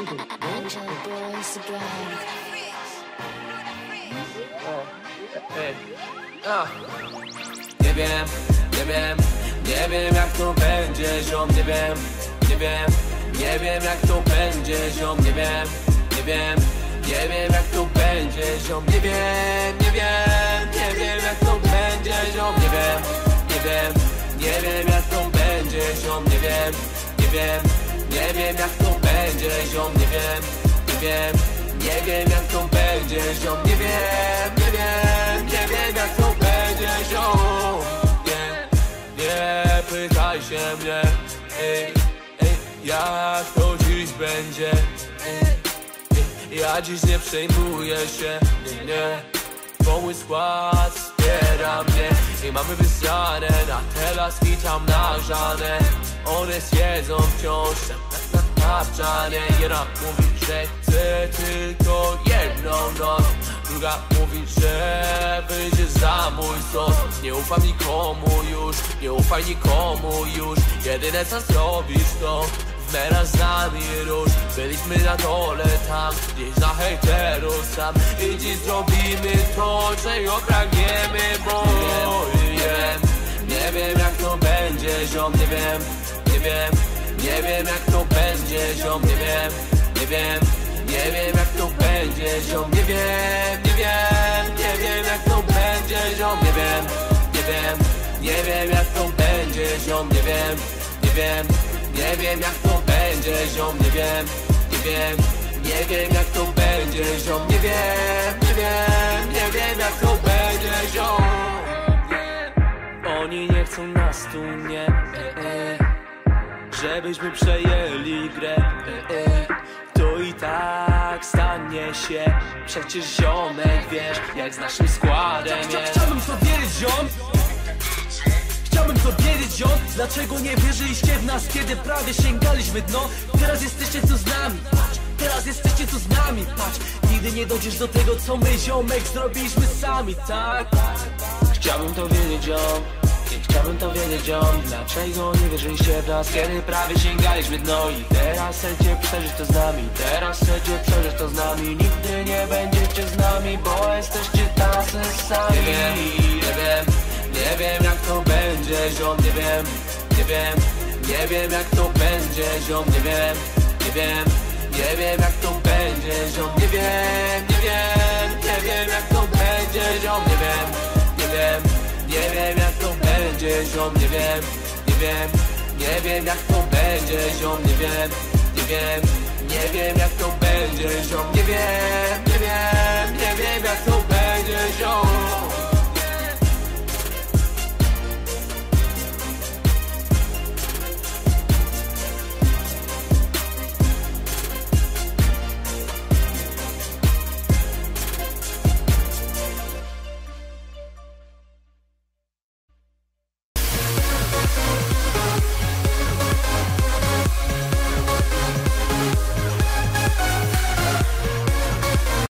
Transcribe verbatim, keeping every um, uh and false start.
Nie wiem, nie wiem, nie wiem jak to będzie, ziom, nie wiem, nie wiem, nie wiem jak to będzie, ziom, nie wiem, nie wiem, nie wiem jak to będzie, ziom, nie wiem, nie wiem, nie wiem jak to będzie, ziom, nie wiem, nie wiem, nie wiem jak to będzie, ziom, nie wiem, nie wiem, nie wiem jak to będzie, ziom, nie wiem, nie wiem, nie wiem jak to będzie, ziom, nie wiem, nie wiem, nie wiem jak to będzie, ziom. Nie, nie pytaj się mnie, ej, ej, jak to dziś będzie, ej, ej, ja dziś nie przejmuję się, nie, nie. Cały skład wspiera mnie i mamy wysrane na te laski tam nagrzane. One siedzą wciąż na tapczanie. Jedna mówi, że chce tylko jedną noc, druga mówi, że wyjdzie za mój sos. Nie ufam nikomu już, nie ufaj nikomu już. Jedyne co zrobisz to wmera z nami róż. Byliśmy na dole tam, gdzieś za hejterów sam. I dziś zrobimy to, czego pragniemy, bo nie wiem, nie wiem jak to będzie, ziom, nie wiem, nie wiem, nie wiem jak to będzie, ziom, nie wiem, nie wiem, nie wiem jak to będzie, ziom, nie wiem, nie wiem, nie wiem jak to będzie, ziom, nie wiem, nie wiem, nie wiem jak to będzie, ziom, nie wiem, nie wiem, nie wiem jak to będzie, ziom, nie wiem, nie wiem, nie wiem jak to będzie, ziom, nie wiem, nie wiem, nie wiem jak to będzie, ziom. Oni nie chcą nas tu, nie, e, e, żebyśmy przejęli grę, e, e, to i tak stanie się. Przecież ziomek, wiesz, jak z naszym składem jest. Chciałbym to wiedzieć, ziom. Chciałbym to wiedzieć, ziom. Dlaczego nie wierzyliście w nas, kiedy prawie sięgaliśmy dno? Teraz jesteście tu z nami, patrz. Teraz jesteście tu z nami, patrz. Nigdy nie dojdziesz do tego, co my, ziomek, zrobiliśmy sami, tak? Chciałbym to wiedzieć, ziom. Chciałbym to wiedzieć, ziom. Dlaczego nie wierzyliście w nas, kiedy prawie sięgaliśmy dno? I teraz chcecie przeżyć to z nami, teraz chcecie przeżyć to z nami. Nigdy nie będziecie z nami, bo jesteście tacy sami. Nie wiem, nie wiem, nie wiem jak to będzie, ziom, nie wiem, nie wiem, nie wiem jak to będzie, ziom, nie wiem, nie wiem, nie wiem jak to będzie, ziom, nie wiem, nie wiem, nie wiem jak to będzie, ziom, nie wiem, nie wiem, nie wiem jak to będzie, ziom, nie wiem, nie wiem, nie wiem jak to będzie, ziom, nie wiem, nie wiem, nie wiem jak to będzie, ziom, nie wiem, nie wiem, nie wiem jak to będzie, ziom.